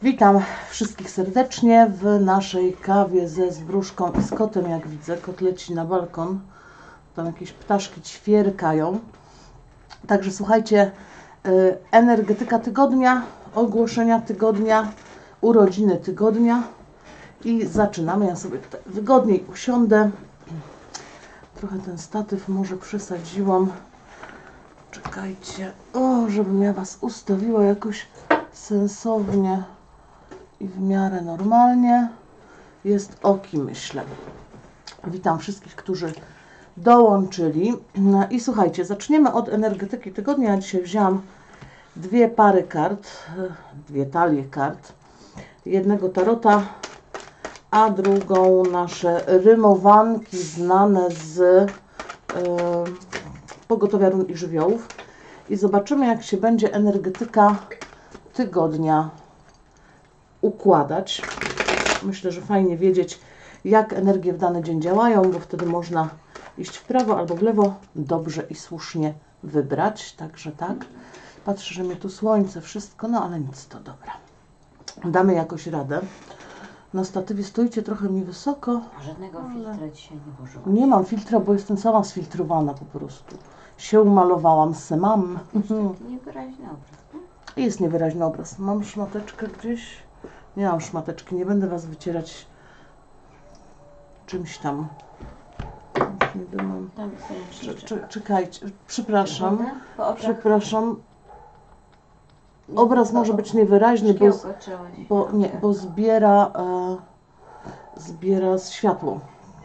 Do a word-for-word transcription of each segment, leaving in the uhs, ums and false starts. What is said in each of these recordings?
Witam wszystkich serdecznie w naszej kawie ze zwróżką i z kotem, jak widzę. Kot leci na balkon, tam jakieś ptaszki ćwierkają. Także słuchajcie, energetyka tygodnia, ogłoszenia tygodnia, urodziny tygodnia i zaczynamy. Ja sobie tutaj wygodniej usiądę. Trochę ten statyw może przesadziłam. Czekajcie, o, żebym ja Was ustawiła jakoś sensownie i w miarę normalnie. Jest oki, myślę. Witam wszystkich, którzy dołączyli. I słuchajcie, zaczniemy od energetyki tygodnia. Ja dzisiaj wzięłam dwie pary kart, dwie talie kart. Jednego tarota, a drugą nasze rymowanki znane z yy, pogotowia run i żywiołów. I zobaczymy, jak się będzie energetyka tygodnia układać. Myślę, że fajnie wiedzieć, jak energie w dany dzień działają, bo wtedy można iść w prawo albo w lewo, dobrze i słusznie wybrać. Także tak. Patrzę, że mnie tu słońce, wszystko, no ale nic, to dobra. Damy jakoś radę. Na statywie stoicie trochę mi wysoko. A żadnego ale... filtra dzisiaj nie włożyłam. Nie mam filtra, bo jestem sama sfiltrowana po prostu. Się umalowałam, se mam. Taki niewyraźny obraz, tak? Jest niewyraźny obraz. Mam szmateczkę gdzieś. Nie mam szmateczki, nie będę Was wycierać czymś tam. Nie mam. Tam Czekajcie, przepraszam. Po oczach Przepraszam. Obraz może być niewyraźny, bo, bo, nie, bo zbiera, e, zbiera światło.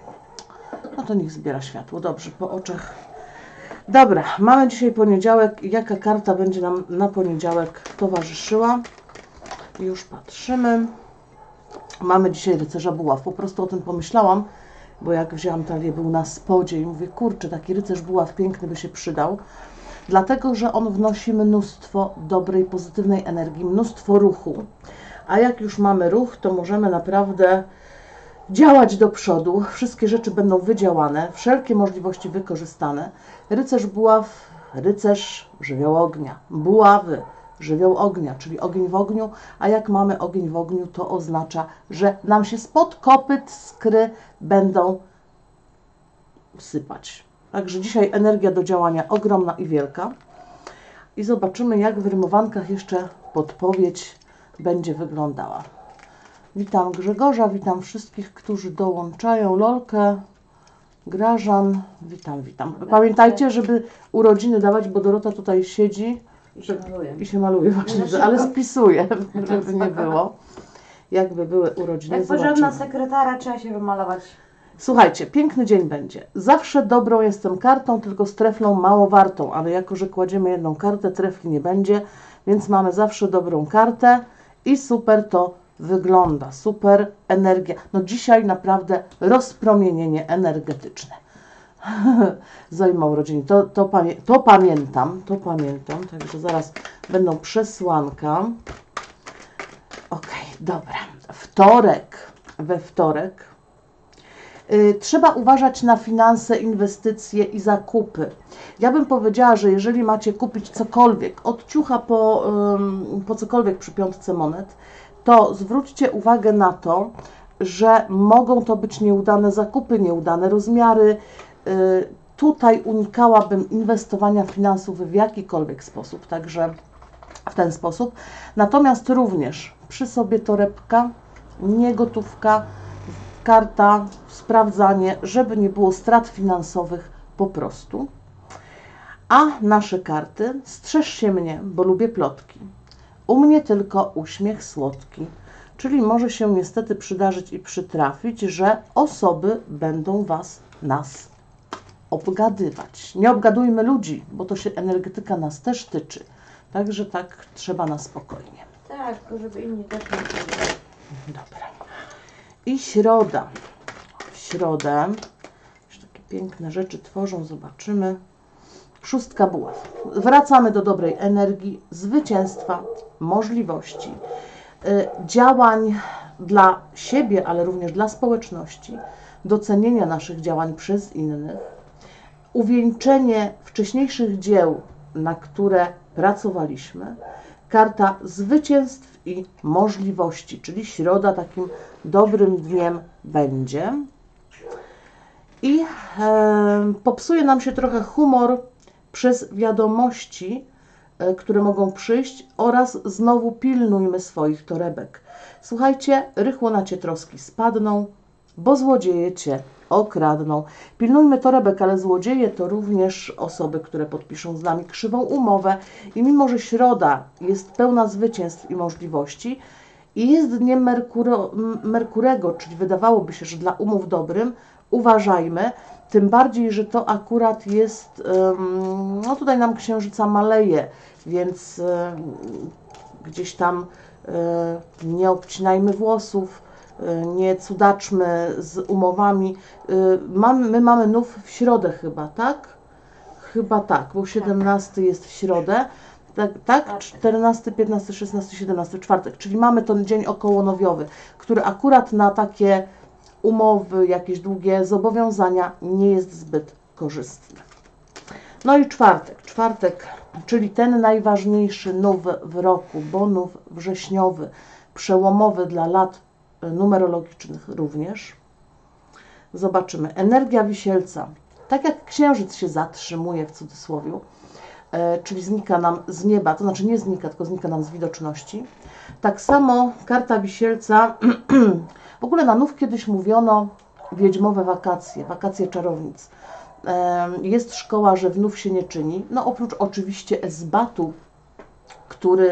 No to niech zbiera światło. Dobrze, po oczach. Dobra, mamy dzisiaj poniedziałek. Jaka karta będzie nam na poniedziałek towarzyszyła? Już patrzymy. Mamy dzisiaj rycerza buław. Po prostu o tym pomyślałam, bo jak wzięłam talię, był na spodzie i mówię, kurczę, taki rycerz buław piękny by się przydał. Dlatego, że on wnosi mnóstwo dobrej, pozytywnej energii, mnóstwo ruchu. A jak już mamy ruch, to możemy naprawdę działać do przodu. Wszystkie rzeczy będą wydziałane, wszelkie możliwości wykorzystane. Rycerz buław, rycerz żywioł ognia, buławy, żywioł ognia, czyli ogień w ogniu. A jak mamy ogień w ogniu, to oznacza, że nam się spod kopyt skry będą sypać. Także dzisiaj energia do działania ogromna i wielka. I zobaczymy, jak w rymowankach jeszcze podpowiedź będzie wyglądała. Witam Grzegorza, witam wszystkich, którzy dołączają. Lolkę, Grażan, witam, witam. Pamiętajcie, żeby urodziny dawać, bo Dorota tutaj siedzi i się maluje. I się maluje właśnie, ale spisuje, żeby nie było. Jakby były urodziny, jak porządna sekretara, trzeba się wymalować. Słuchajcie, piękny dzień będzie. Zawsze dobrą jestem kartą, tylko z treflą mało wartą, ale jako, że kładziemy jedną kartę, trefli nie będzie, więc mamy zawsze dobrą kartę i super to wygląda. Super energia. No dzisiaj naprawdę rozpromienienie energetyczne. Zajma urodziny. To, to, pamię to pamiętam, to pamiętam, także zaraz będą przesłanka. Ok, dobra. Wtorek. We wtorek. Trzeba uważać na finanse, inwestycje i zakupy. Ja bym powiedziała, że jeżeli macie kupić cokolwiek, od ciucha po, po cokolwiek przy piątce monet, to zwróćcie uwagę na to, że mogą to być nieudane zakupy, nieudane rozmiary. Tutaj unikałabym inwestowania finansów w jakikolwiek sposób, także w ten sposób. Natomiast również przy sobie torebka, nie gotówka, karta, sprawdzanie, żeby nie było strat finansowych po prostu. A nasze karty, strzeż się mnie, bo lubię plotki. U mnie tylko uśmiech słodki. Czyli może się niestety przydarzyć i przytrafić, że osoby będą Was, nas obgadywać. Nie obgadujmy ludzi, bo to się energetyka nas też tyczy. Także tak trzeba na spokojnie. Tak, żeby inni też nie powiedzieli. Dobra. I środa. W środę już takie piękne rzeczy tworzą, zobaczymy. Szóstka buław. Wracamy do dobrej energii, zwycięstwa, możliwości, y, działań dla siebie, ale również dla społeczności, docenienia naszych działań przez innych, uwieńczenie wcześniejszych dzieł, na które pracowaliśmy, karta zwycięstw i możliwości, czyli środa takim dobrym dniem będzie. I e, popsuje nam się trochę humor przez wiadomości, e, które mogą przyjść, oraz znowu pilnujmy swoich torebek. Słuchajcie, rychło na Cię troski spadną, bo złodzieje Cię okradną. Pilnujmy torebek, ale złodzieje to również osoby, które podpiszą z nami krzywą umowę i mimo, że środa jest pełna zwycięstw i możliwości i jest dniem Merkuro, Merkurego, czyli wydawałoby się, że dla umów dobrym, uważajmy, tym bardziej, że to akurat jest, no tutaj nam księżyca maleje, więc gdzieś tam nie obcinajmy włosów, nie cudaczmy z umowami. My mamy nów w środę chyba, tak? Chyba tak, bo siedemnasty jest w środę. Tak, tak? czternasty, piętnasty, szesnasty, siedemnasty, czwartek, czyli mamy ten dzień okołonowiowy, który akurat na takie umowy, jakieś długie zobowiązania nie jest zbyt korzystny. No i czwartek, czwartek, czyli ten najważniejszy nów w roku, bo nów wrześniowy, przełomowy dla lat numerologicznych również. Zobaczymy. Energia Wisielca. Tak jak księżyc się zatrzymuje w cudzysłowie, e, czyli znika nam z nieba, to znaczy nie znika, tylko znika nam z widoczności. Tak samo karta Wisielca, w ogóle na nów kiedyś mówiono wiedźmowe wakacje, wakacje czarownic. E, jest szkoła, że w nów się nie czyni, no oprócz oczywiście esbatu, który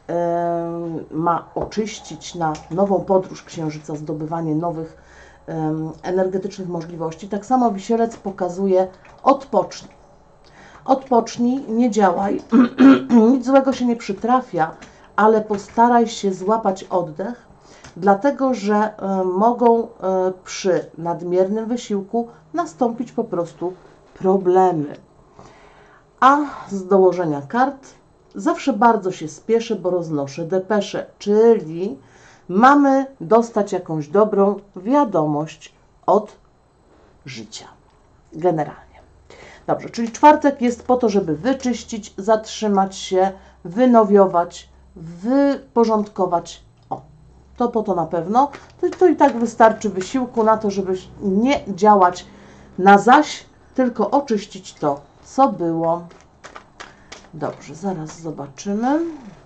ma oczyścić na nową podróż księżyca, zdobywanie nowych um, energetycznych możliwości. Tak samo Wisielec pokazuje: odpocznij. Odpocznij, nie działaj, nic złego się nie przytrafia, ale postaraj się złapać oddech, dlatego że y, mogą y, przy nadmiernym wysiłku nastąpić po prostu problemy. A z dołożenia kart zawsze bardzo się spieszę, bo roznoszę depesze, czyli mamy dostać jakąś dobrą wiadomość od życia. Generalnie. Dobrze, czyli czwartek jest po to, żeby wyczyścić, zatrzymać się, wynowiować, wyporządkować. O, to po to na pewno. To, to i tak wystarczy wysiłku na to, żeby nie działać na zaś, tylko oczyścić to, co było. Dobrze, zaraz zobaczymy.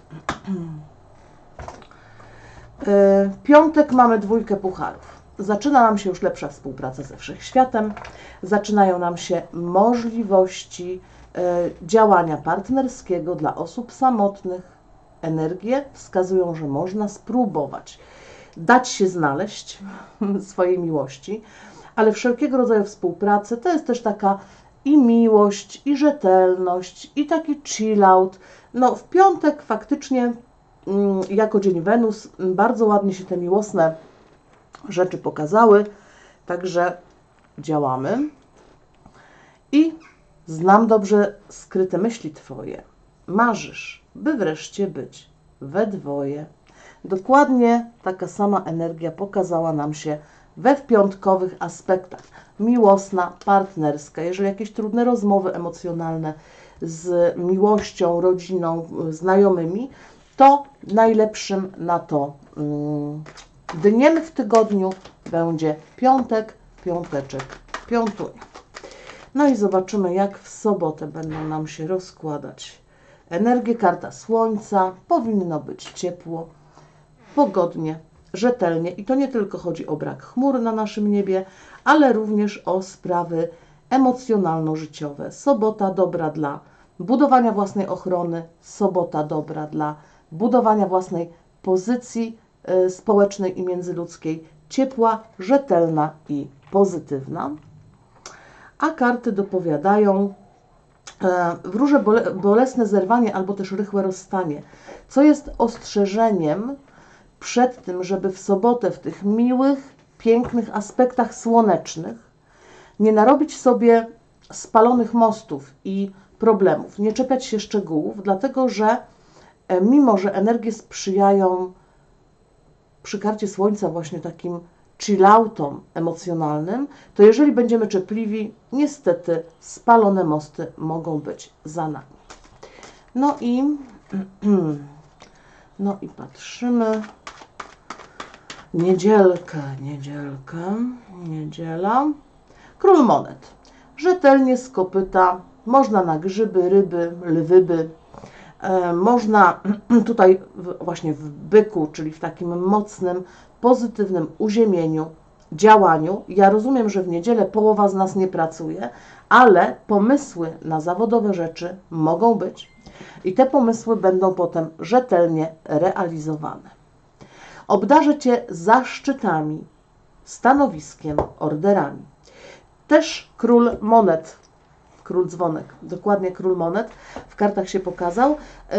Piątek mamy dwójkę pucharów. Zaczyna nam się już lepsza współpraca ze Wszechświatem. Zaczynają nam się możliwości działania partnerskiego dla osób samotnych. Energie wskazują, że można spróbować dać się znaleźć swojej miłości, ale wszelkiego rodzaju współpracy to jest też taka i miłość, i rzetelność, i taki chill out. No w piątek faktycznie jako dzień Wenus bardzo ładnie się te miłosne rzeczy pokazały, także działamy. I znam dobrze skryte myśli Twoje. Marzysz, by wreszcie być we dwoje. Dokładnie taka sama energia pokazała nam się we wpiątkowych aspektach. Miłosna, partnerska. Jeżeli jakieś trudne rozmowy emocjonalne z miłością, rodziną, znajomymi, to najlepszym na to mm, dniem w tygodniu będzie piątek, piąteczek, piątunia. No i zobaczymy, jak w sobotę będą nam się rozkładać energie. Karta Słońca. Powinno być ciepło, pogodnie, rzetelnie. I to nie tylko chodzi o brak chmur na naszym niebie, ale również o sprawy emocjonalno-życiowe. Sobota dobra dla budowania własnej ochrony, sobota dobra dla budowania własnej pozycji y, społecznej i międzyludzkiej, ciepła, rzetelna i pozytywna. A karty dopowiadają e, wróże bole, bolesne zerwanie albo też rychłe rozstanie, co jest ostrzeżeniem przed tym, żeby w sobotę w tych miłych, pięknych aspektach słonecznych nie narobić sobie spalonych mostów i problemów, nie czepiać się szczegółów, dlatego że e, mimo, że energie sprzyjają przy karcie Słońca właśnie takim chilloutom emocjonalnym, to jeżeli będziemy czepliwi, niestety spalone mosty mogą być za nami. No i No i patrzymy. Niedzielkę, niedzielkę, niedziela. Król monet. Rzetelnie z kopyta. Można na grzyby, ryby, lwyby. E, można tutaj w, właśnie w byku, czyli w takim mocnym, pozytywnym uziemieniu, działaniu. Ja rozumiem, że w niedzielę połowa z nas nie pracuje, ale pomysły na zawodowe rzeczy mogą być i te pomysły będą potem rzetelnie realizowane. Obdarzę Cię zaszczytami, stanowiskiem, orderami. Też król monet, król dzwonek, dokładnie król monet w kartach się pokazał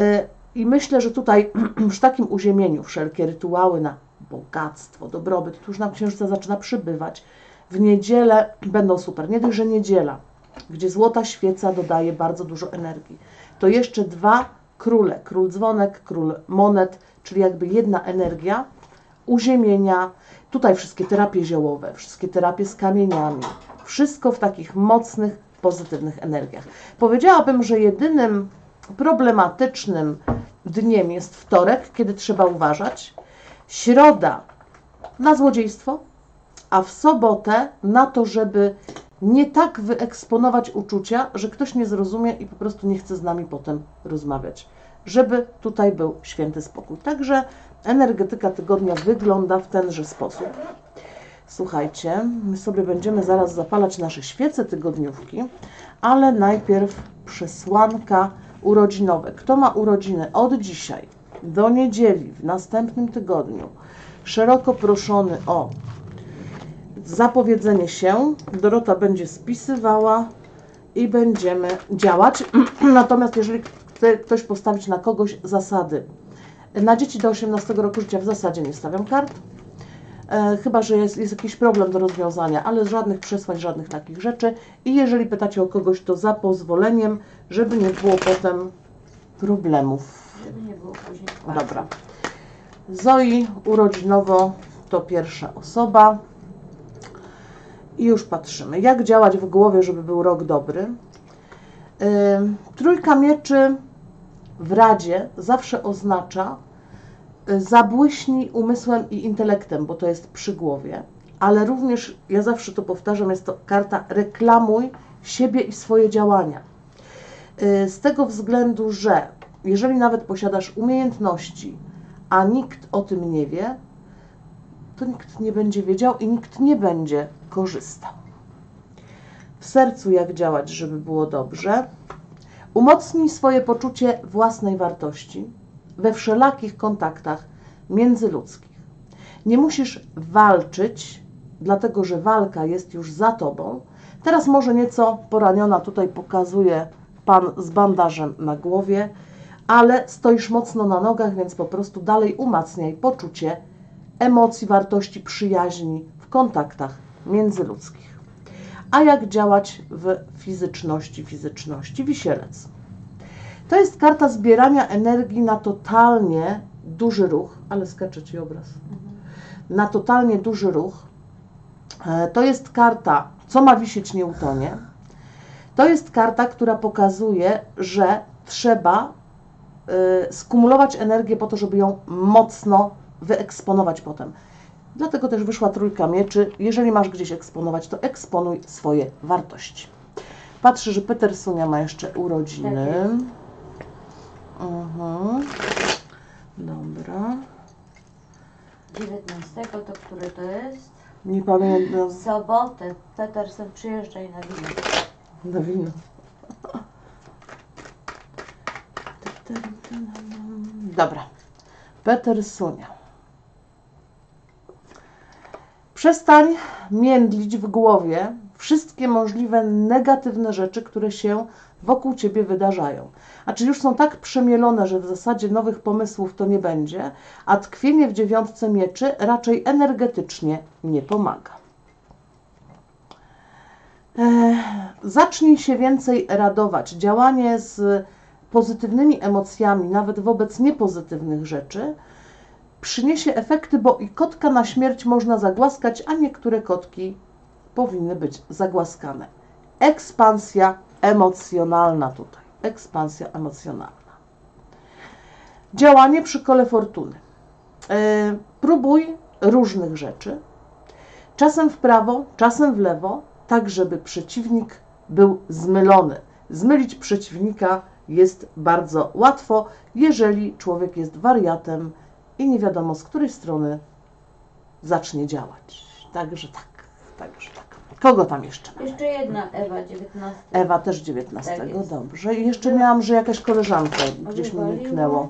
i myślę, że tutaj przy takim uziemieniu wszelkie rytuały na bogactwo, dobrobyt, tu już nam księżyca zaczyna przybywać. W niedzielę będą super. Nie dość, że niedziela, gdzie złota świeca dodaje bardzo dużo energii, to jeszcze dwa króle, król dzwonek, król monet, czyli jakby jedna energia uziemienia. Tutaj wszystkie terapie ziołowe, wszystkie terapie z kamieniami, wszystko w takich mocnych, pozytywnych energiach. Powiedziałabym, że jedynym problematycznym dniem jest wtorek, kiedy trzeba uważać, środa na złodziejstwo, a w sobotę na to, żeby nie tak wyeksponować uczucia, że ktoś nie zrozumie i po prostu nie chce z nami potem rozmawiać. Żeby tutaj był święty spokój. Także energetyka tygodnia wygląda w tenże sposób. Słuchajcie, my sobie będziemy zaraz zapalać nasze świece tygodniówki, ale najpierw przesłanka urodzinowe. Kto ma urodziny od dzisiaj do niedzieli w następnym tygodniu, szeroko proszony o zapowiedzenie się. Dorota będzie spisywała i będziemy działać. Natomiast jeżeli chce ktoś postawić na kogoś zasady, na dzieci do osiemnastego roku życia w zasadzie nie stawiam kart, e, chyba że jest, jest jakiś problem do rozwiązania, ale żadnych przesłań, żadnych takich rzeczy. I jeżeli pytacie o kogoś, to za pozwoleniem, żeby nie było potem problemów. Żeby nie było później. Dobra. Zoi urodzinowo to pierwsza osoba. I już patrzymy, jak działać w głowie, żeby był rok dobry. Yy, trójka mieczy w Radzie zawsze oznacza yy, zabłyśnij umysłem i intelektem, bo to jest przy głowie, ale również, ja zawsze to powtarzam, jest to karta reklamuj siebie i swoje działania. Yy, z tego względu, że jeżeli nawet posiadasz umiejętności, a nikt o tym nie wie, to nikt nie będzie wiedział i nikt nie będzie korzystał. W sercu jak działać, żeby było dobrze. Umocnij swoje poczucie własnej wartości we wszelakich kontaktach międzyludzkich. Nie musisz walczyć, dlatego że walka jest już za tobą. Teraz może nieco poraniona, tutaj pokazuje pan z bandażem na głowie, ale stoisz mocno na nogach, więc po prostu dalej umacniaj poczucie emocji, wartości, przyjaźni w kontaktach międzyludzkich. A jak działać w fizyczności? Fizyczności Wisielec. To jest karta zbierania energii na totalnie duży ruch, ale skacze Ci obraz. Na totalnie duży ruch. To jest karta, co ma wisieć, nie utonie. To jest karta, która pokazuje, że trzeba y, skumulować energię po to, żeby ją mocno wyeksponować potem. Dlatego też wyszła trójka mieczy. Jeżeli masz gdzieś eksponować, to eksponuj swoje wartości. Patrzę, że Peter Sunia ma jeszcze urodziny. Tak mhm. Dobra. dziewiętnastego to który to jest? Nie pamiętam. W sobotę Peterson przyjeżdża i na wino. Na wino. Dobra. Peter Sunia. Przestań międlić w głowie wszystkie możliwe negatywne rzeczy, które się wokół Ciebie wydarzają. A czy już są tak przemielone, że w zasadzie nowych pomysłów to nie będzie, a tkwienie w dziewiątce mieczy raczej energetycznie nie pomaga. Eee, zacznij się więcej radować. Działanie z pozytywnymi emocjami, nawet wobec niepozytywnych rzeczy, przyniesie efekty, bo i kotka na śmierć można zagłaskać, a niektóre kotki powinny być zagłaskane. Ekspansja emocjonalna tutaj. Ekspansja emocjonalna. Działanie przy kole fortuny. Yy, próbuj różnych rzeczy. Czasem w prawo, czasem w lewo, tak żeby przeciwnik był zmylony. Zmylić przeciwnika jest bardzo łatwo, jeżeli człowiek jest wariatem i nie wiadomo, z której strony zacznie działać. Także tak, także tak. Kogo tam jeszcze mamy? Jeszcze jedna Ewa, dziewiętnasta. Ewa też dziewiętnastego, Tak jest. dobrze. I jeszcze miałam, że jakaś koleżanka gdzieś mi Wywaliło. niknęło.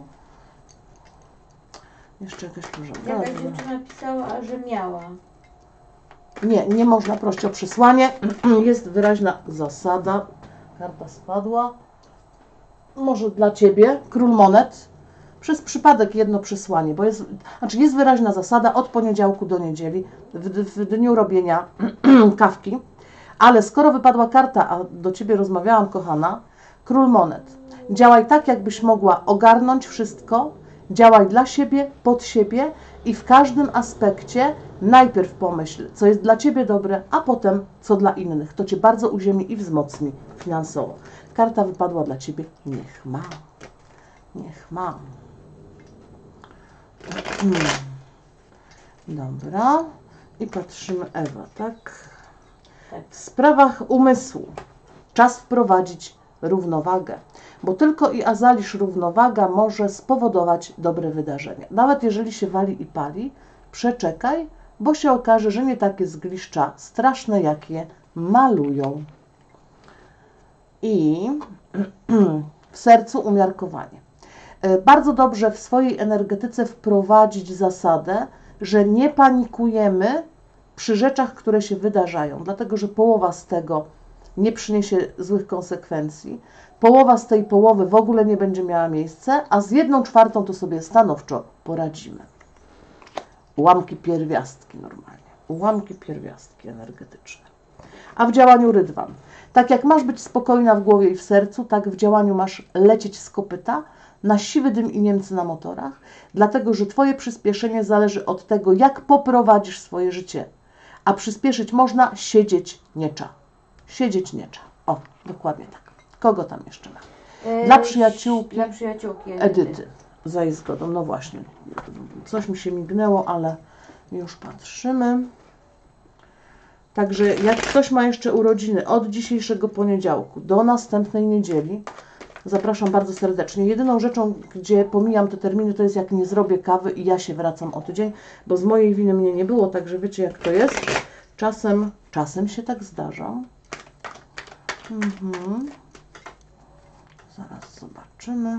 Jeszcze jakaś koleżanka. Jakaś Dobra. dziewczyna pisała, że miała. Nie, nie można prosić o przesłanie. Jest wyraźna zasada. Karta spadła. Może dla Ciebie, król monet. Przez przypadek jedno przesłanie, bo jest, znaczy jest wyraźna zasada od poniedziałku do niedzieli, w, w dniu robienia kawki. Ale skoro wypadła karta, a do Ciebie rozmawiałam, kochana, król monet. Działaj tak, jakbyś mogła ogarnąć wszystko. Działaj dla siebie, pod siebie i w każdym aspekcie najpierw pomyśl, co jest dla Ciebie dobre, a potem co dla innych. To Cię bardzo uziemi i wzmocni finansowo. Karta wypadła dla Ciebie. Niech ma. Niech ma. Hmm. Dobra. I patrzymy, Ewa, tak? W sprawach umysłu czas wprowadzić równowagę, bo tylko i azaliż równowaga może spowodować dobre wydarzenia. Nawet jeżeli się wali i pali, przeczekaj, bo się okaże, że nie takie zgliszcza straszne, jakie malują. I w sercu umiarkowanie. Bardzo dobrze w swojej energetyce wprowadzić zasadę, że nie panikujemy przy rzeczach, które się wydarzają, dlatego że połowa z tego nie przyniesie złych konsekwencji, połowa z tej połowy w ogóle nie będzie miała miejsca, a z jedną czwartą to sobie stanowczo poradzimy. Ułamki pierwiastki normalnie, ułamki pierwiastki energetyczne. A w działaniu rydwan. Tak jak masz być spokojna w głowie i w sercu, tak w działaniu masz lecieć z kopyta na siwy dym i Niemcy na motorach, dlatego że Twoje przyspieszenie zależy od tego, jak poprowadzisz swoje życie. A przyspieszyć można, siedzieć nie trzeba. Siedzieć nie trzeba. O, dokładnie tak. Kogo tam jeszcze ma? Dla przyjaciółki, Dla przyjaciółki Edyty. Edyty. Za jej zgodą. No właśnie. Coś mi się mignęło, ale już patrzymy. Także jak ktoś ma jeszcze urodziny od dzisiejszego poniedziałku do następnej niedzieli, zapraszam bardzo serdecznie. Jedyną rzeczą, gdzie pomijam te terminy, to jest jak nie zrobię kawy i ja się wracam o tydzień, bo z mojej winy mnie nie było, także wiecie jak to jest. Czasem, czasem się tak zdarza. Mhm. Zaraz zobaczymy.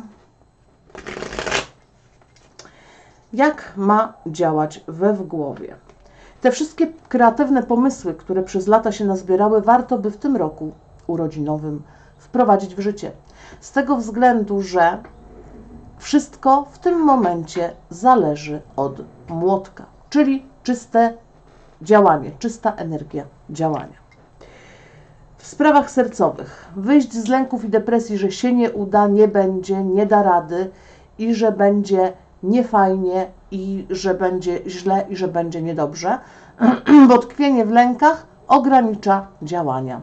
Jak ma działać we w głowie? Te wszystkie kreatywne pomysły, które przez lata się nazbierały, warto by w tym roku urodzinowym wprowadzić w życie. Z tego względu, że wszystko w tym momencie zależy od młotka, czyli czyste działanie, czysta energia działania. W sprawach sercowych wyjść z lęków i depresji, że się nie uda, nie będzie, nie da rady i że będzie niefajnie i że będzie źle i że będzie niedobrze, bo tkwienie w lękach ogranicza działania.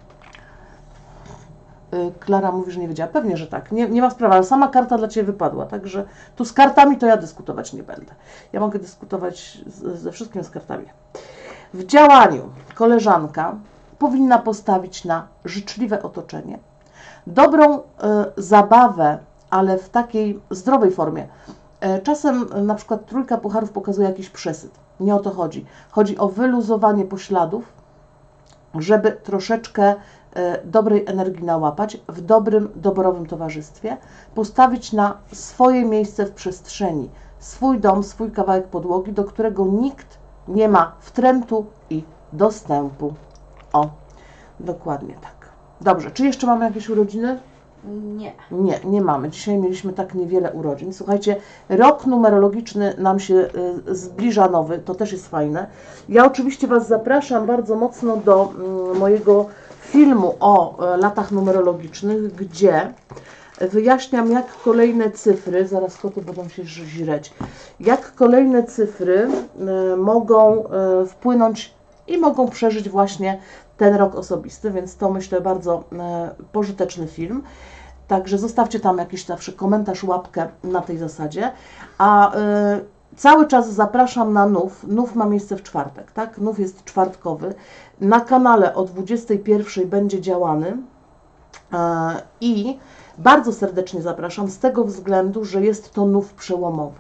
Klara mówi, że nie wiedziała. Pewnie, że tak. Nie, nie ma sprawy, ale sama karta dla Ciebie wypadła, także tu z kartami to ja dyskutować nie będę. Ja mogę dyskutować z, ze wszystkim z kartami. W działaniu koleżanka powinna postawić na życzliwe otoczenie, dobrą y, zabawę, ale w takiej zdrowej formie. Y, czasem y, na przykład trójka pucharów pokazuje jakiś przesyt. Nie o to chodzi. Chodzi o wyluzowanie pośladów, żeby troszeczkę y, dobrej energii nałapać, w dobrym, doborowym towarzystwie, postawić na swoje miejsce w przestrzeni, swój dom, swój kawałek podłogi, do którego nikt nie ma wtrętu i dostępu. O, dokładnie tak. Dobrze, czy jeszcze mamy jakieś urodziny? Nie. Nie, nie mamy. Dzisiaj mieliśmy tak niewiele urodzin. Słuchajcie, rok numerologiczny nam się y, zbliża nowy, to też jest fajne. Ja oczywiście Was zapraszam bardzo mocno do y, mojego filmu o y, latach numerologicznych, gdzie wyjaśniam, jak kolejne cyfry, zaraz koty będą się źreć, jak kolejne cyfry y, mogą y, wpłynąć i mogą przeżyć właśnie ten rok osobisty, więc to myślę bardzo y, pożyteczny film. Także zostawcie tam jakiś zawsze komentarz, łapkę na tej zasadzie. A y, cały czas zapraszam na nów. Nów ma miejsce w czwartek, tak? Nów jest czwartkowy. Na kanale o dwudziestej pierwszej będzie działany. Y, I bardzo serdecznie zapraszam z tego względu, że jest to nów przełomowy.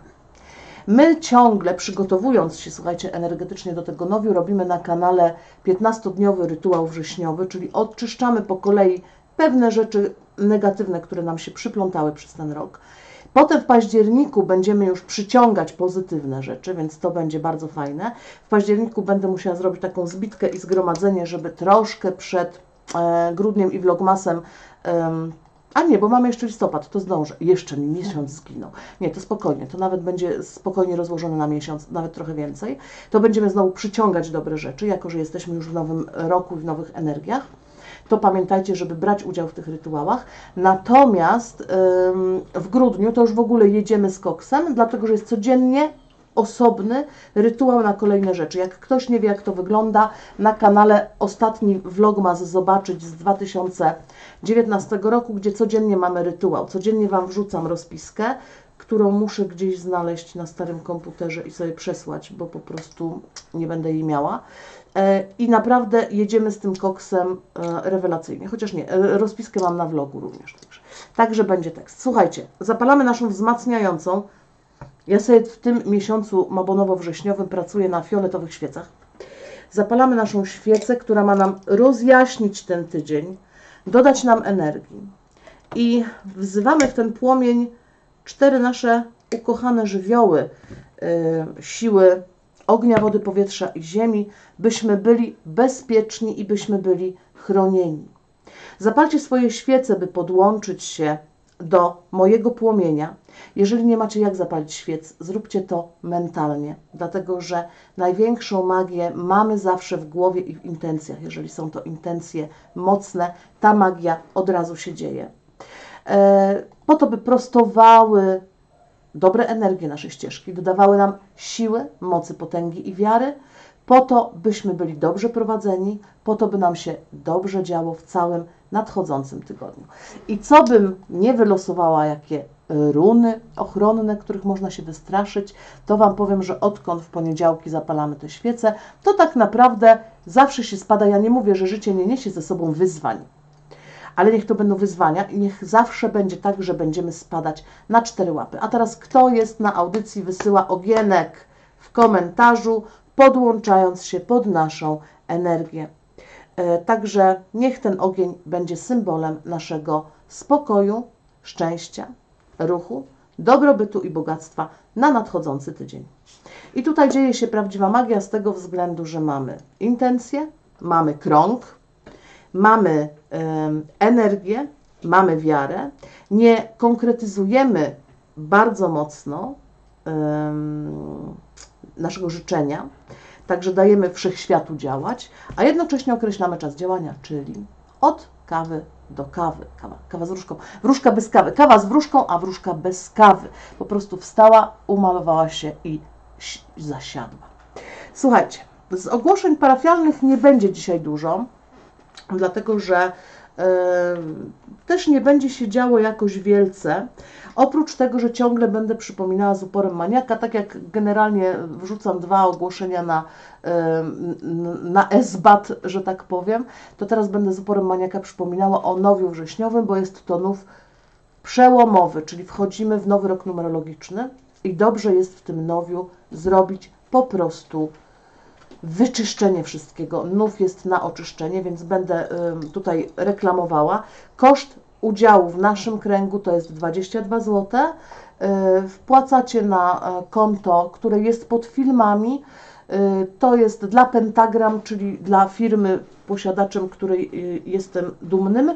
My ciągle przygotowując się, słuchajcie, energetycznie do tego nowiu, robimy na kanale piętnastodniowy rytuał wrześniowy, czyli odczyszczamy po kolei pewne rzeczy negatywne, które nam się przyplątały przez ten rok. Potem w październiku będziemy już przyciągać pozytywne rzeczy, więc to będzie bardzo fajne. W październiku będę musiała zrobić taką zbitkę i zgromadzenie, żeby troszkę przed e, grudniem i vlogmasem e, a nie, bo mamy jeszcze listopad, to zdążę. Jeszcze mi miesiąc zginął. Nie, to spokojnie, to nawet będzie spokojnie rozłożone na miesiąc, nawet trochę więcej. To będziemy znowu przyciągać dobre rzeczy, jako że jesteśmy już w nowym roku i w nowych energiach. To pamiętajcie, żeby brać udział w tych rytuałach. Natomiast ym, w grudniu to już w ogóle jedziemy z koksem, dlatego że jest codziennie osobny rytuał na kolejne rzeczy. Jak ktoś nie wie, jak to wygląda, na kanale ostatni vlogmas zobaczyć z dwa tysiące dziewiętnastego roku, gdzie codziennie mamy rytuał. Codziennie Wam wrzucam rozpiskę, którą muszę gdzieś znaleźć na starym komputerze i sobie przesłać, bo po prostu nie będę jej miała. I naprawdę jedziemy z tym koksem rewelacyjnie. Chociaż nie, rozpiskę mam na vlogu również. Także, także będzie tekst. Słuchajcie, zapalamy naszą wzmacniającą. Ja sobie w tym miesiącu mabonowo-wrześniowym pracuję na fioletowych świecach. Zapalamy naszą świecę, która ma nam rozjaśnić ten tydzień, dodać nam energii. I wzywamy w ten płomień cztery nasze ukochane żywioły, yy, siły ognia, wody, powietrza i ziemi, byśmy byli bezpieczni i byśmy byli chronieni. Zapalcie swoje świece, by podłączyć się do mojego płomienia. Jeżeli nie macie jak zapalić świec, zróbcie to mentalnie, dlatego że największą magię mamy zawsze w głowie i w intencjach. Jeżeli są to intencje mocne, ta magia od razu się dzieje. E, po to, by prostowały dobre energie nasze ścieżki, dodawały nam siły, mocy, potęgi i wiary, po to, byśmy byli dobrze prowadzeni, po to, by nam się dobrze działo w całym nadchodzącym tygodniu. I co bym nie wylosowała, jakie runy ochronne, których można się wystraszyć, to Wam powiem, że odkąd w poniedziałki zapalamy te świece, to tak naprawdę zawsze się spada. Ja nie mówię, że życie nie niesie ze sobą wyzwań, ale niech to będą wyzwania i niech zawsze będzie tak, że będziemy spadać na cztery łapy. A teraz kto jest na audycji, wysyła ogienek w komentarzu, podłączając się pod naszą energię. E, także niech ten ogień będzie symbolem naszego spokoju, szczęścia, ruchu, dobrobytu i bogactwa na nadchodzący tydzień. I tutaj dzieje się prawdziwa magia z tego względu, że mamy intencje, mamy krąg, mamy um, energię, mamy wiarę, nie konkretyzujemy bardzo mocno um, naszego życzenia, także dajemy wszechświatu działać, a jednocześnie określamy czas działania, czyli od kawy do kawy. Kawa, kawa z wróżką. Wróżka bez kawy. Kawa z wróżką, a wróżka bez kawy. Po prostu wstała, umalowała się i zasiadła. Słuchajcie, z ogłoszeń parafialnych nie będzie dzisiaj dużo, dlatego że yy, też nie będzie się działo jakoś wielce. Oprócz tego, że ciągle będę przypominała z uporem maniaka, tak jak generalnie wrzucam dwa ogłoszenia na, na esbat, że tak powiem, to teraz będę z uporem maniaka przypominała o nowiu wrześniowym, bo jest to nów przełomowy, czyli wchodzimy w nowy rok numerologiczny i dobrze jest w tym nowiu zrobić po prostu wyczyszczenie wszystkiego. Nów jest na oczyszczenie, więc będę tutaj reklamowała. Koszt udziału w naszym kręgu to jest dwadzieścia dwa złote. Wpłacacie na konto, które jest pod filmami. To jest dla Pentagram, czyli dla firmy, posiadaczem której jestem dumnym.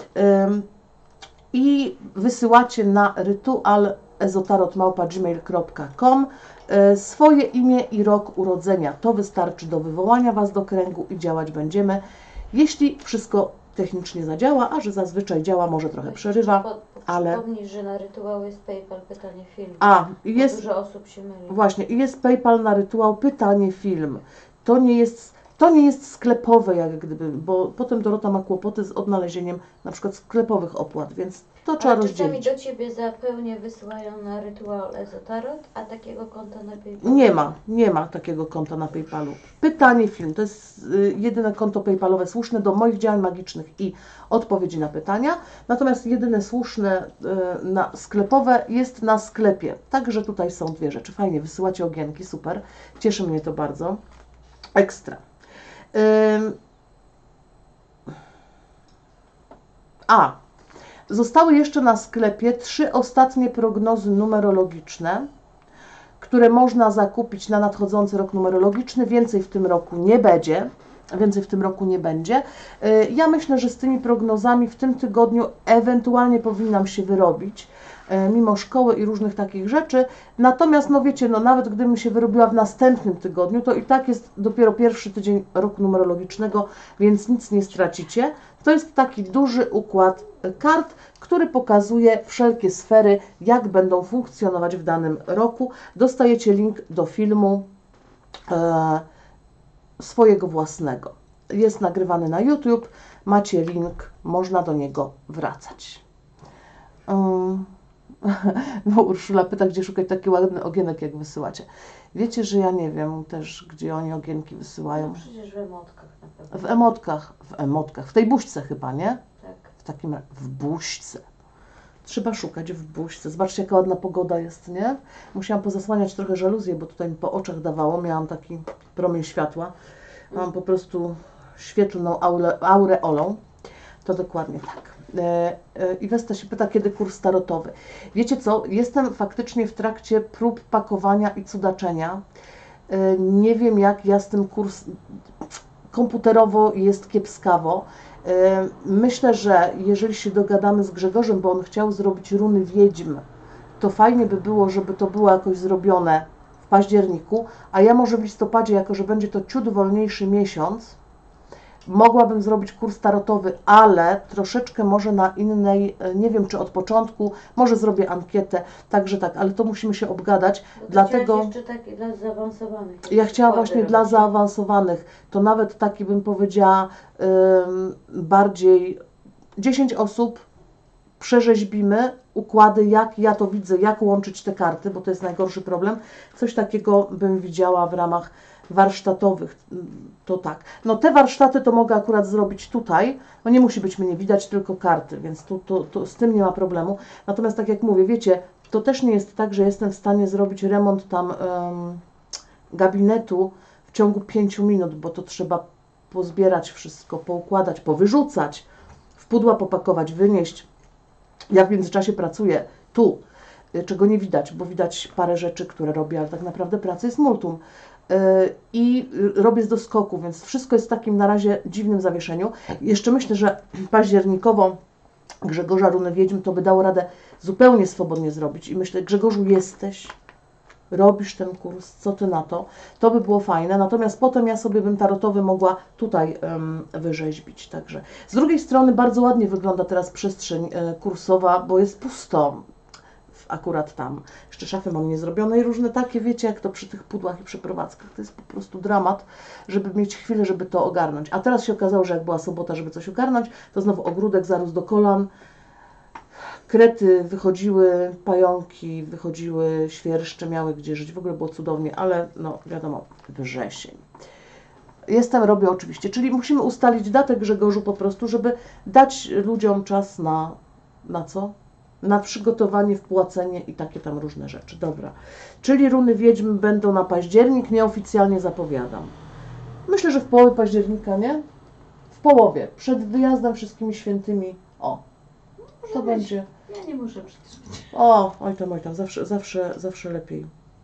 I wysyłacie na rytual ezotarot małpa gmail kropka com swoje imię i rok urodzenia. To wystarczy do wywołania Was do kręgu i działać będziemy. Jeśli wszystko technicznie zadziała, a że zazwyczaj działa, może trochę przerywa, pod, ale... Przypomnij, że na rytuał jest PayPal, pytanie, film. A, jest... Dużo osób się myli. Właśnie, i jest PayPal na rytuał, pytanie, film. To nie jest To nie jest sklepowe jak gdyby, bo potem Dorota ma kłopoty z odnalezieniem na przykład sklepowych opłat, więc to trzeba A czasami rozdzielić. do Ciebie zupełnie wysyłają na rytuał Ezotarot, a takiego konta na PayPalu? Nie ma, nie ma takiego konta na PayPalu. Pytanie film to jest y, jedyne konto PayPalowe słuszne do moich działań magicznych i odpowiedzi na pytania. Natomiast jedyne słuszne y, na sklepowe jest na sklepie. Także tutaj są dwie rzeczy. Fajnie, wysyłacie ogienki, super. Cieszy mnie to bardzo. Ekstra. Ym. A, zostały jeszcze na sklepie trzy ostatnie prognozy numerologiczne, które można zakupić na nadchodzący rok numerologiczny. Więcej w tym roku nie będzie. Więcej w tym roku nie będzie. Ja myślę, że z tymi prognozami w tym tygodniu ewentualnie powinnam się wyrobić, mimo szkoły i różnych takich rzeczy. Natomiast, no wiecie, no nawet gdybym się wyrobiła w następnym tygodniu, to i tak jest dopiero pierwszy tydzień roku numerologicznego, więc nic nie stracicie. To jest taki duży układ kart, który pokazuje wszelkie sfery, jak będą funkcjonować w danym roku. Dostajecie link do filmu e, swojego własnego. Jest nagrywany na YouTube, macie link, można do niego wracać. Um, no Urszula pyta, gdzie szukać taki ładny ogienek, jak wysyłacie. Wiecie, że ja nie wiem też, gdzie oni ogienki wysyłają. No przecież w emotkach na pewno. W emotkach, w emotkach, w tej buźce chyba, nie? Tak. W takim razie, w buźce. Trzeba szukać w buźce. Zobaczcie, jaka ładna pogoda jest, nie? Musiałam pozasłaniać trochę żaluzję, bo tutaj mi po oczach dawało. Miałam taki promień światła. Mam po prostu świetlną aule, aureolą. To dokładnie tak. I Westa się pyta, kiedy kurs tarotowy. Wiecie co? Jestem faktycznie w trakcie prób pakowania i cudaczenia. Nie wiem, jak ja z tym kurs... Komputerowo jest kiepskawo. Myślę, że jeżeli się dogadamy z Grzegorzem, bo on chciał zrobić runy wiedźm, to fajnie by było, żeby to było jakoś zrobione w październiku, a ja może w listopadzie, jako że będzie to ciut wolniejszy miesiąc, mogłabym zrobić kurs tarotowy, ale troszeczkę może na innej, nie wiem czy od początku, może zrobię ankietę, także tak, ale to musimy się obgadać, Bo dlatego... jeszcze takie dla zaawansowanych. Ja chciałam Układy właśnie dla robić. zaawansowanych, to nawet taki bym powiedziała ym, bardziej dziesięć osób, przerzeźbimy układy, jak ja to widzę, jak łączyć te karty, bo to jest najgorszy problem. Coś takiego bym widziała w ramach warsztatowych, to tak. No te warsztaty to mogę akurat zrobić tutaj, no nie musi być mnie widać, tylko karty, więc tu, to, to z tym nie ma problemu. Natomiast tak jak mówię, wiecie, to też nie jest tak, że jestem w stanie zrobić remont tam um, gabinetu w ciągu pięciu minut, bo to trzeba pozbierać wszystko, poukładać, powyrzucać, w pudła popakować, wynieść. Ja w międzyczasie pracuję tu, czego nie widać, bo widać parę rzeczy, które robię, ale tak naprawdę pracy jest multum. I robię z doskoku, więc wszystko jest w takim na razie dziwnym zawieszeniu. Jeszcze myślę, że październikowo Grzegorza Runy Wiedźm to by dało radę zupełnie swobodnie zrobić. I myślę, Grzegorzu, jesteś, robisz ten kurs, co ty na to? To by było fajne. Natomiast potem ja sobie bym tarotowy mogła tutaj um, wyrzeźbić. Także z drugiej strony bardzo ładnie wygląda teraz przestrzeń y, kursowa, bo jest pusto. Akurat tam. Jeszcze szafy mam niezrobione i różne takie, wiecie, jak to przy tych pudłach i przeprowadzkach. To jest po prostu dramat, żeby mieć chwilę, żeby to ogarnąć. A teraz się okazało, że jak była sobota, żeby coś ogarnąć, to znowu ogródek zarósł do kolan. Krety wychodziły, pająki wychodziły, świerszcze miały gdzie żyć. W ogóle było cudownie, ale no wiadomo, wrzesień. Jestem, robię oczywiście, czyli musimy ustalić datę, Grzegorzu, po prostu, żeby dać ludziom czas na, na co? Na przygotowanie, wpłacenie i takie tam różne rzeczy. Dobra. Czyli runy wiedźm będą na październik, nieoficjalnie zapowiadam. Myślę, że w połowie października, nie? W połowie. Przed wyjazdem, wszystkimi świętymi. O, to będzie. Ja nie muszę przecież. O, oj tam, oj tam, zawsze, zawsze, zawsze lepiej.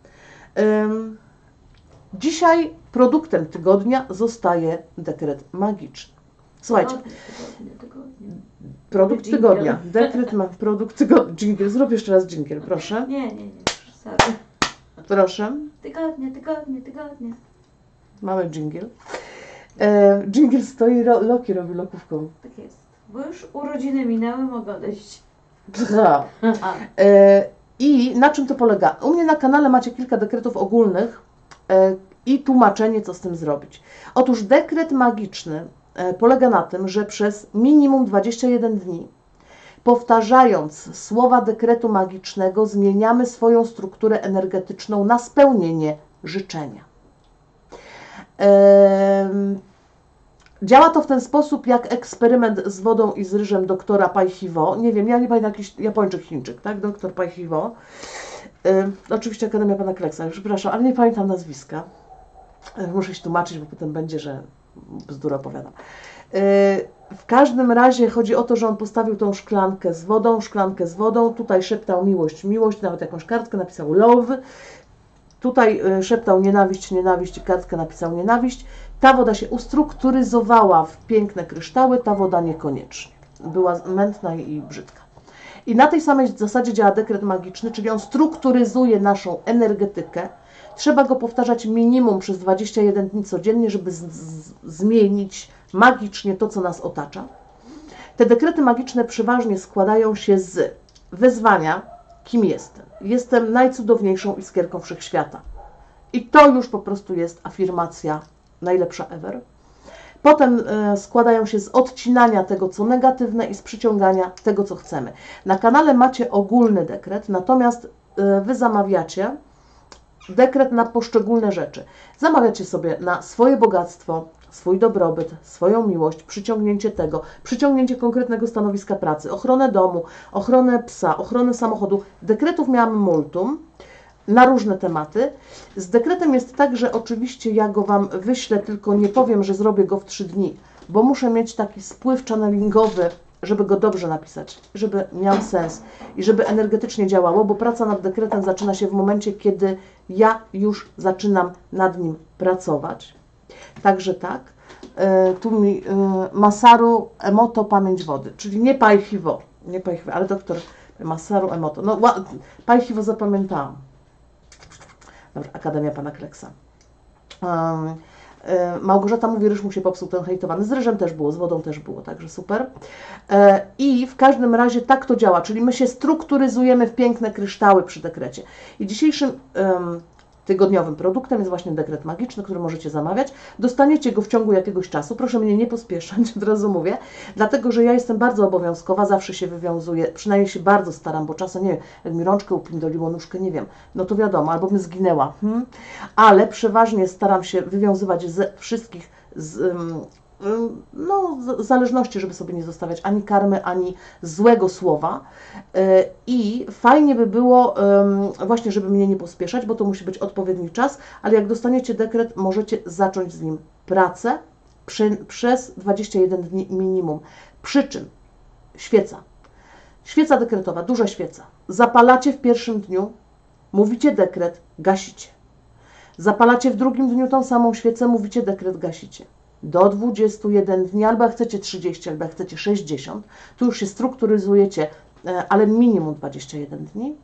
Um, dzisiaj produktem tygodnia zostaje dekret magiczny. Słuchajcie. Tygodnie, tygodnie. Produkt Dżingiel. tygodnia. Dekret ma produkt tygodnia. Dżingiel. Zrób jeszcze raz dżingiel, proszę. Nie, nie, nie. Sorry. Proszę. Tygodnie, tygodnie, tygodnie. Mamy dżingiel. E, dżingiel stoi, ro, Loki robi lokówką. Tak jest. Bo już urodziny minęły, mogę odejść. Pcha. E, I na czym to polega? U mnie na kanale macie kilka dekretów ogólnych. E, i tłumaczenie, co z tym zrobić. Otóż dekret magiczny polega na tym, że przez minimum dwadzieścia jeden dni, powtarzając słowa dekretu magicznego, zmieniamy swoją strukturę energetyczną na spełnienie życzenia. Ehm, działa to w ten sposób jak eksperyment z wodą i z ryżem doktora Pai Hiwo. Nie wiem, ja nie pamiętam, jakiś Japończyk, Chińczyk, tak? Doktor Pai Hiwo. Ehm, oczywiście Akademia Pana Kleksa, przepraszam, ale nie pamiętam nazwiska. Muszę się tłumaczyć, bo potem będzie, że bzdura opowiadam. W każdym razie chodzi o to, że on postawił tą szklankę z wodą, szklankę z wodą, tutaj szeptał miłość, miłość, nawet jakąś kartkę napisał love, tutaj szeptał nienawiść, nienawiść i kartkę napisał nienawiść. Ta woda się ustrukturyzowała w piękne kryształy, ta woda niekoniecznie. Była mętna i brzydka. I na tej samej zasadzie działa dekret magiczny, czyli on strukturyzuje naszą energetykę. Trzeba go powtarzać minimum przez dwadzieścia jeden dni codziennie, żeby z, z, zmienić magicznie to, co nas otacza. Te dekrety magiczne przeważnie składają się z wezwania, kim jestem. Jestem najcudowniejszą iskierką wszechświata. I to już po prostu jest afirmacja najlepsza ever. Potem y, składają się z odcinania tego, co negatywne i z przyciągania tego, co chcemy. Na kanale macie ogólny dekret, natomiast y, Wy zamawiacie dekret na poszczególne rzeczy. Zamawiacie sobie na swoje bogactwo, swój dobrobyt, swoją miłość, przyciągnięcie tego, przyciągnięcie konkretnego stanowiska pracy, ochronę domu, ochronę psa, ochronę samochodu. Dekretów miałam multum na różne tematy. Z dekretem jest tak, że oczywiście ja go Wam wyślę, tylko nie powiem, że zrobię go w trzy dni, bo muszę mieć taki spływ channelingowy, żeby go dobrze napisać, żeby miał sens i żeby energetycznie działało, bo praca nad dekretem zaczyna się w momencie, kiedy ja już zaczynam nad nim pracować. Także tak, y, tu mi y, Masaru Emoto Pamięć Wody, czyli nie Pai Hiwo, nie Pai Hiwo, ale doktor Masaru Emoto. No, Pai Hiwo zapamiętałam. Dobra, Akademia Pana Kleksa. Um, Małgorzata mówi, ryż mu się popsuł, ten hejtowany. Z ryżem też było, z wodą też było, także super. I w każdym razie tak to działa, czyli my się strukturyzujemy w piękne kryształy przy dekrecie. I dzisiejszym um, tygodniowym produktem jest właśnie dekret magiczny, który możecie zamawiać. Dostaniecie go w ciągu jakiegoś czasu. Proszę mnie nie pospieszać, od razu mówię, dlatego, że ja jestem bardzo obowiązkowa, zawsze się wywiązuję, przynajmniej się bardzo staram, bo czasem, nie wiem, jak mi rączkę upindoliło, nóżkę, nie wiem, no to wiadomo, albo bym zginęła, hmm? Ale przeważnie staram się wywiązywać ze wszystkich z, um, no, zależności, żeby sobie nie zostawiać ani karmy, ani złego słowa. I fajnie by było właśnie, żeby mnie nie pospieszać, bo to musi być odpowiedni czas, ale jak dostaniecie dekret, możecie zacząć z nim pracę przy, przez dwadzieścia jeden dni minimum. Przy czym świeca, świeca dekretowa, duża świeca, zapalacie w pierwszym dniu, mówicie dekret, gasicie. Zapalacie w drugim dniu tą samą świecę, mówicie dekret, gasicie. Do dwudziestu jeden dni, albo jak chcecie trzydzieści, albo jak chcecie sześćdziesiąt, tu już się strukturyzujecie, ale minimum dwadzieścia jeden dni.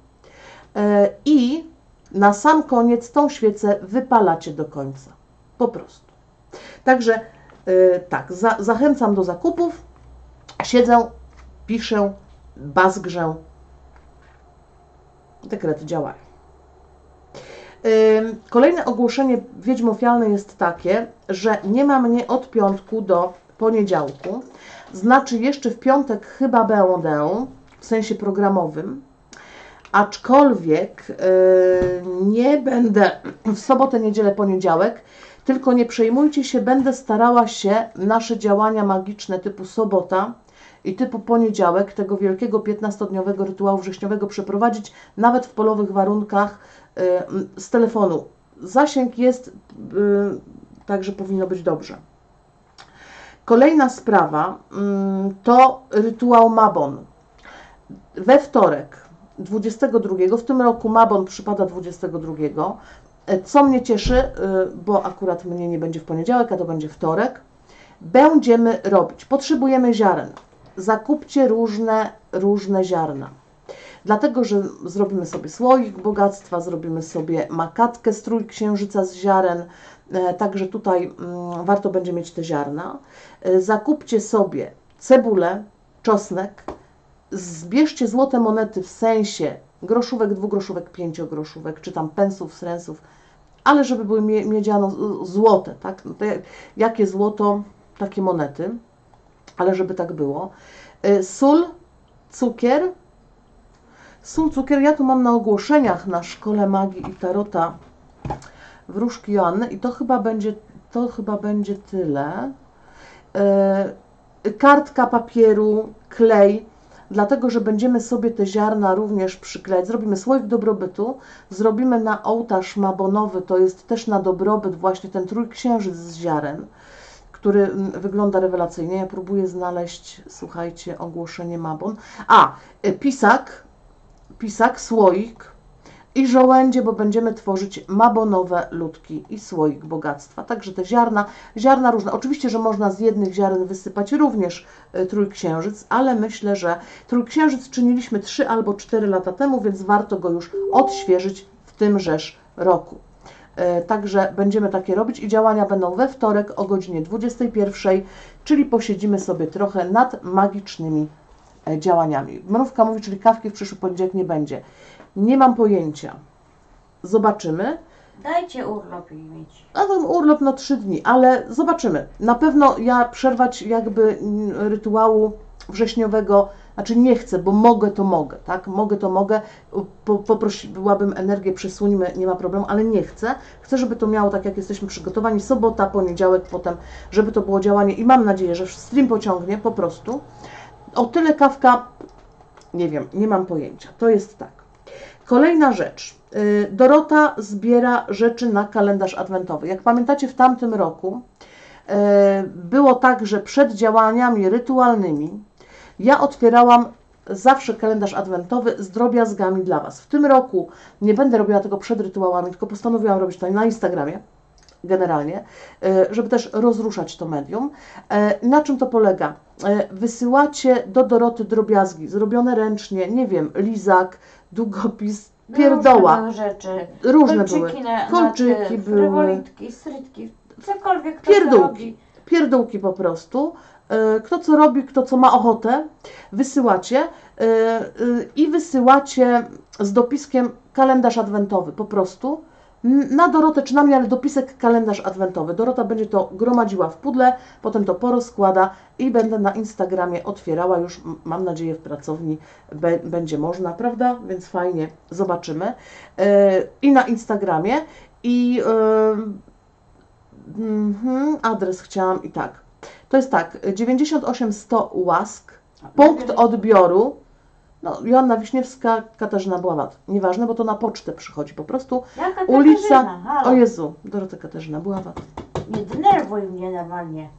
I na sam koniec tą świecę wypalacie do końca. Po prostu. Także tak, za, zachęcam do zakupów. Siedzę, piszę, bazgrzę. Dekrety działają. Kolejne ogłoszenie wiedźmofialne jest takie, że nie ma mnie od piątku do poniedziałku. Znaczy jeszcze w piątek chyba będę, w sensie programowym, aczkolwiek yy, nie będę w sobotę, niedzielę, poniedziałek, tylko nie przejmujcie się, będę starała się nasze działania magiczne typu sobota i typu poniedziałek, tego wielkiego piętnastodniowego rytuału wrześniowego przeprowadzić nawet w polowych warunkach yy, z telefonu. Zasięg jest, yy, także powinno być dobrze. Kolejna sprawa to rytuał Mabon. We wtorek, dwudziestego drugiego, w tym roku Mabon przypada dwudziestego drugiego, co mnie cieszy, bo akurat mnie nie będzie w poniedziałek, a to będzie wtorek, będziemy robić. Potrzebujemy ziaren. Zakupcie różne, różne ziarna. Dlatego, że zrobimy sobie słoik bogactwa, zrobimy sobie makatkę z trójksiężyca z ziaren, także tutaj warto będzie mieć te ziarna. Zakupcie sobie cebulę, czosnek, zbierzcie złote monety w sensie groszówek, dwugroszówek, pięciogroszówek, czy tam pensów, srensów, ale żeby były mie miedziano złote, tak? No to jakie złoto, takie monety, ale żeby tak było. Sól, cukier. Sól, cukier, ja tu mam na ogłoszeniach na Szkole Magii i Tarota Wróżki Joanny i to chyba będzie, to chyba będzie tyle. Yy, kartka papieru, klej, dlatego, że będziemy sobie te ziarna również przyklejać. Zrobimy słoik dobrobytu, zrobimy na ołtarz mabonowy, to jest też na dobrobyt właśnie ten trójksiężyc z ziaren, który wygląda rewelacyjnie. Ja próbuję znaleźć, słuchajcie, ogłoszenie mabon. A, pisak, pisak, słoik i żołędzie, bo będziemy tworzyć mabonowe ludki i słoik bogactwa. Także te ziarna, ziarna różne. Oczywiście, że można z jednych ziaren wysypać również trójksiężyc, ale myślę, że trójksiężyc czyniliśmy trzy albo cztery lata temu, więc warto go już odświeżyć w tymżeż roku. Także będziemy takie robić i działania będą we wtorek o godzinie dwudziestej pierwszej, czyli posiedzimy sobie trochę nad magicznymi działaniami. Mrówka mówi, czyli kawki w przyszły poniedziałek nie będzie. Nie mam pojęcia. Zobaczymy. Dajcie urlop jej mieć. A ten urlop no trzy dni, ale zobaczymy. Na pewno ja przerwać jakby rytuału wrześniowego, znaczy nie chcę, bo mogę, to mogę, tak? Mogę, to mogę. Po, poprosiłabym energię, przesuńmy, nie ma problemu, ale nie chcę. Chcę, żeby to miało tak, jak jesteśmy przygotowani, sobota, poniedziałek, potem, żeby to było działanie i mam nadzieję, że stream pociągnie po prostu. O tyle kawka, nie wiem, nie mam pojęcia. To jest tak. Kolejna rzecz. Dorota zbiera rzeczy na kalendarz adwentowy. Jak pamiętacie, w tamtym roku było tak, że przed działaniami rytualnymi ja otwierałam zawsze kalendarz adwentowy z drobiazgami dla Was. W tym roku nie będę robiła tego przed rytuałami, tylko postanowiłam robić to na Instagramie, generalnie, żeby też rozruszać to medium. Na czym to polega? Wysyłacie do Doroty drobiazgi, zrobione ręcznie, nie wiem, lizak, długopis, pierdoła. Różne rzeczy. Różne Kolczyki były. Na, Kolczyki na były. Frywolitki, strytki, cokolwiek kto Pierdółki. robi. Pierdółki po prostu. Kto co robi, kto co ma ochotę, wysyłacie i wysyłacie z dopiskiem kalendarz adwentowy po prostu na Dorotę, czy na mnie, ale dopisek kalendarz adwentowy. Dorota będzie to gromadziła w pudle, potem to porozkłada i będę na Instagramie otwierała już, mam nadzieję, w pracowni be, będzie można, prawda? Więc fajnie, zobaczymy. Yy, I na Instagramie i yy, yy, adres chciałam i tak. To jest tak, dziewięćdziesiąt osiem sto Łask, punkt odbioru. No, Joanna Wiśniewska, Katarzyna Bławat. Nieważne, bo to na pocztę przychodzi po prostu. Jaka Ulica. Katarzyna? Halo. O Jezu, Dorota Katarzyna Bławat. Nie denerwuj mnie normalnie.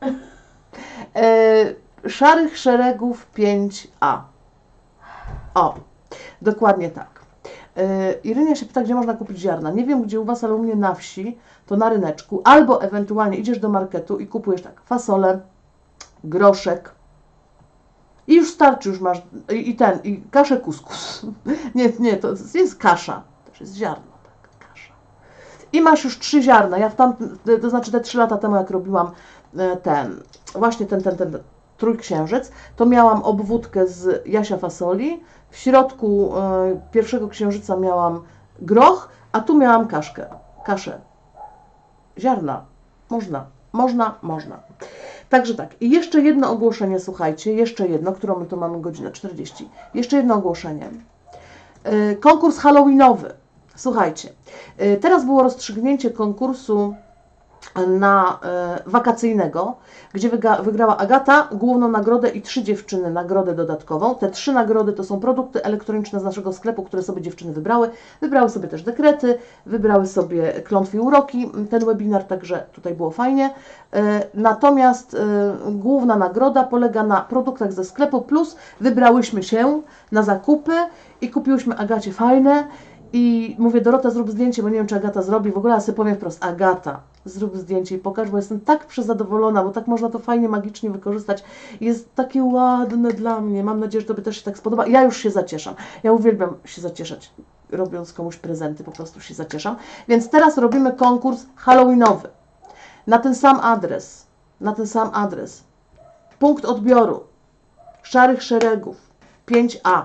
E, Szarych Szeregów pięć A. O, dokładnie tak. E, Irynia się pyta, gdzie można kupić ziarna. Nie wiem, gdzie u Was, ale u mnie na wsi, to na ryneczku, albo ewentualnie idziesz do marketu i kupujesz tak fasolę, groszek, i już starczy, już masz i, i ten, i kaszę kuskus. Nie, nie, to jest kasza. To jest ziarno, tak, kasza. I masz już trzy ziarna. Ja w tam, to znaczy te trzy lata temu, jak robiłam ten, właśnie ten, ten, ten trójksiężyc, to miałam obwódkę z jasia fasoli. W środku y, pierwszego księżyca miałam groch, a tu miałam kaszkę, kaszę. Ziarna. Można, można, można. Także tak, i jeszcze jedno ogłoszenie, słuchajcie, jeszcze jedno, którą my tu mamy godzinę czterdzieści. Jeszcze jedno ogłoszenie. Yy, konkurs halloweenowy. Słuchajcie, yy, teraz było rozstrzygnięcie konkursu na y, wakacyjnego, gdzie wyga, wygrała Agata główną nagrodę i trzy dziewczyny nagrodę dodatkową. Te trzy nagrody to są produkty elektroniczne z naszego sklepu, które sobie dziewczyny wybrały. Wybrały sobie też dekrety, wybrały sobie klątwy i uroki, ten webinar, także tutaj było fajnie. Y, natomiast y, główna nagroda polega na produktach ze sklepu, plus wybrałyśmy się na zakupy i kupiłyśmy Agacie fajne. I mówię, Dorota, zrób zdjęcie, bo nie wiem, czy Agata zrobi. W ogóle ja sobie powiem wprost, Agata, zrób zdjęcie i pokaż, bo jestem tak przezadowolona, bo tak można to fajnie, magicznie wykorzystać. Jest takie ładne dla mnie. Mam nadzieję, że Tobie też się tak spodoba. Ja już się zacieszam. Ja uwielbiam się zacieszać, robiąc komuś prezenty, po prostu się zacieszam. Więc teraz robimy konkurs halloweenowy. Na ten sam adres, na ten sam adres. Punkt odbioru Szarych Szeregów pięć A.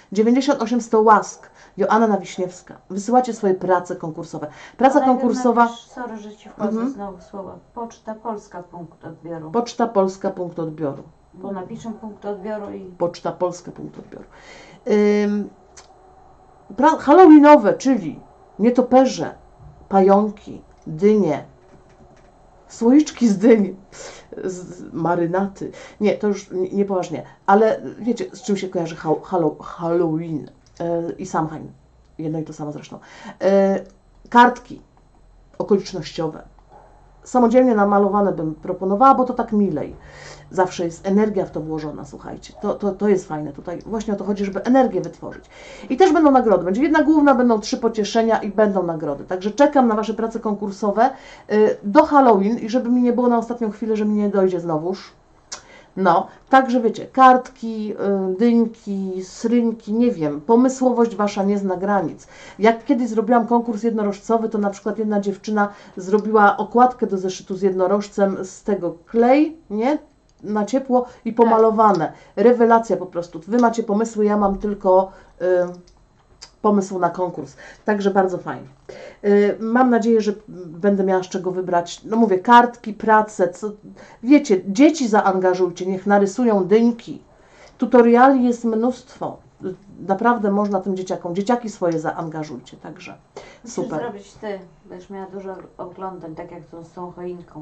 dziewięćdziesiąt osiem sto łask. Joanna Wiśniewska. Wysyłacie swoje prace konkursowe. Praca konkursowa... Napisz, sorry, że Ci wchodzę Mhm. znowu słowa. Poczta Polska, punkt odbioru. Poczta Polska, punkt odbioru. Bo napiszę punkt odbioru i... Poczta Polska, punkt odbioru. Ym, pra- Halloweenowe, czyli nietoperze, pająki, dynie, słoiczki z dyni, z marynaty. Nie, to już nie- niepoważnie. Ale wiecie, z czym się kojarzy ha- hallow- Halloween yy, i Samhain. Jedno i to samo zresztą. Yy, kartki okolicznościowe. Samodzielnie namalowane bym proponowała, bo to tak milej. Zawsze jest energia w to włożona, słuchajcie. To, to, to jest fajne tutaj. Właśnie o to chodzi, żeby energię wytworzyć. I też będą nagrody. Będzie jedna główna, będą trzy pocieszenia i będą nagrody. Także czekam na Wasze prace konkursowe y, do Halloween i żeby mi nie było na ostatnią chwilę, że mi nie dojdzie znowuż. No, także wiecie, kartki, y, dyńki, srynki, nie wiem, pomysłowość Wasza nie zna granic. Jak kiedyś zrobiłam konkurs jednorożcowy, to na przykład jedna dziewczyna zrobiła okładkę do zeszytu z jednorożcem z tego klej, nie? Na ciepło i pomalowane. Rewelacja po prostu. Wy macie pomysły, ja mam tylko y, pomysł na konkurs. Także bardzo fajnie. Y, mam nadzieję, że będę miała z czego wybrać. No mówię, kartki, prace, co, wiecie, dzieci zaangażujcie, niech narysują dyńki. Tutoriali jest mnóstwo. Y, Naprawdę można tym dzieciakom, dzieciaki swoje zaangażujcie, także Musisz super. zrobić Ty, będziesz miała dużo oglądań, tak jak to z tą choinką.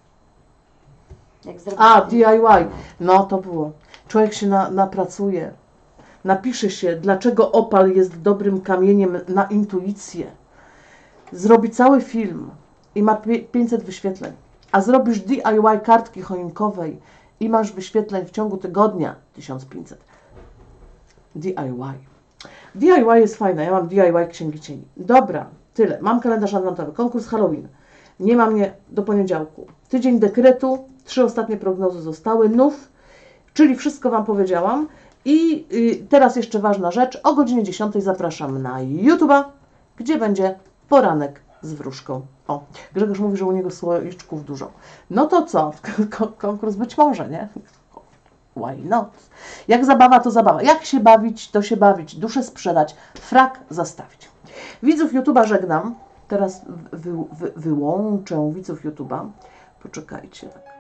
Jak zrobisz A, ty- D I Y. No to było. Człowiek się na, napracuje. Napisze się, dlaczego opal jest dobrym kamieniem na intuicję. Zrobi cały film i ma pie- pięćset wyświetleń. A zrobisz D I Y kartki choinkowej i masz wyświetleń w ciągu tygodnia tysiąc pięćset. D I Y. D I Y jest fajne. Ja mam D I Y Księgi Cieni. Dobra, tyle. Mam kalendarz adwentowy. Konkurs Halloween. Nie ma mnie do poniedziałku. Tydzień dekretu. Trzy ostatnie prognozy zostały. Nów, czyli wszystko Wam powiedziałam. I y, teraz jeszcze ważna rzecz. O godzinie dziesiątej zapraszam na YouTube'a, gdzie będzie poranek z wróżką. O, Grzegorz mówi, że u niego słoiczków dużo. No to co? Ko- konkurs być może, nie? Why not? Jak zabawa, to zabawa. Jak się bawić, to się bawić. Duszę sprzedać, frak zastawić. Widzów YouTube'a żegnam. Teraz wy, wy, wyłączę widzów YouTube'a. Poczekajcie. Tak.